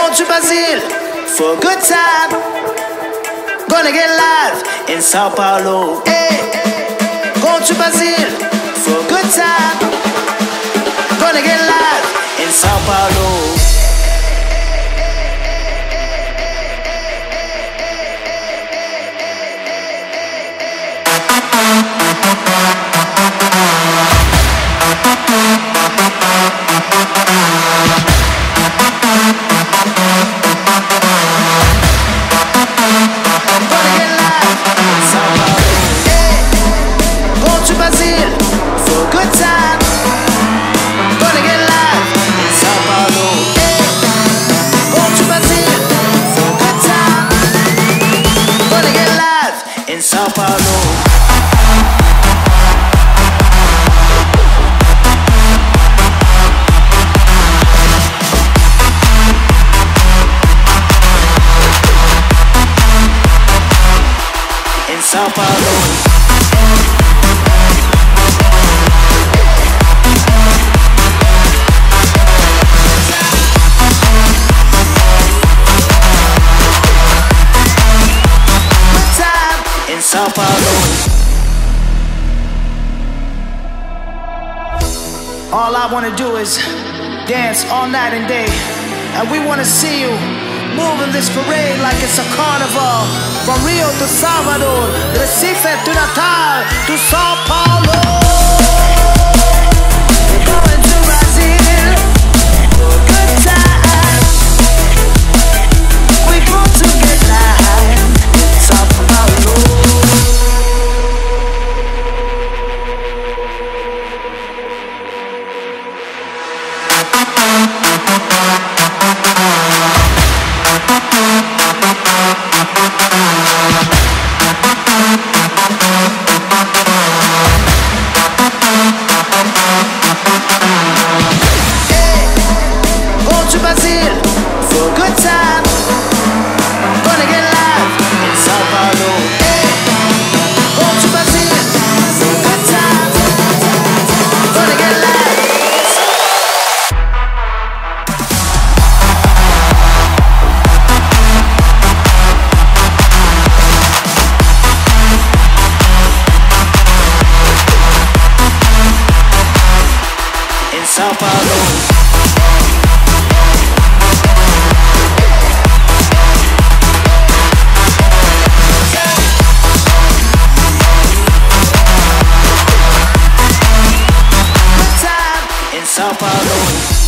Going to Brazil for a good time. Gonna get live in Sao Paulo. Hey, going to Brazil for a good time. Gonna get live in Sao Paulo. Sao Paulo. In Sao Paulo. Sao Paulo. All I wanna do is dance all night and day, and we wanna see you moving this parade like it's a carnival. From Rio to Salvador, Recife to Natal to Sao Paulo. We're going to Brazil for a good time. We're going to get live in Sao Paulo. Sao Paulo. In Sao Paulo.